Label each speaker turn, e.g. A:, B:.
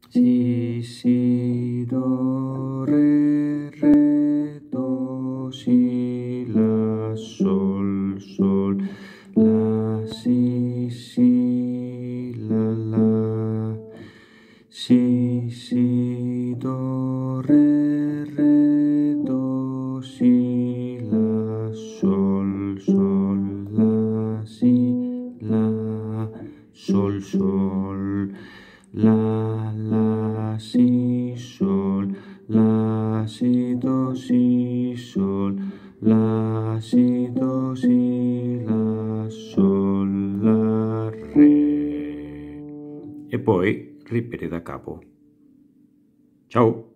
A: si, si, do, re, do, si, la, sol, sol, la, si, la, si, do, re, do, si, la, sol, sol, la, si, la, sol, sol, la, si, sol, la, si, do, si, sol, la, si, do, si, la, sol, la, re. E poi ripeti da capo. Ciao!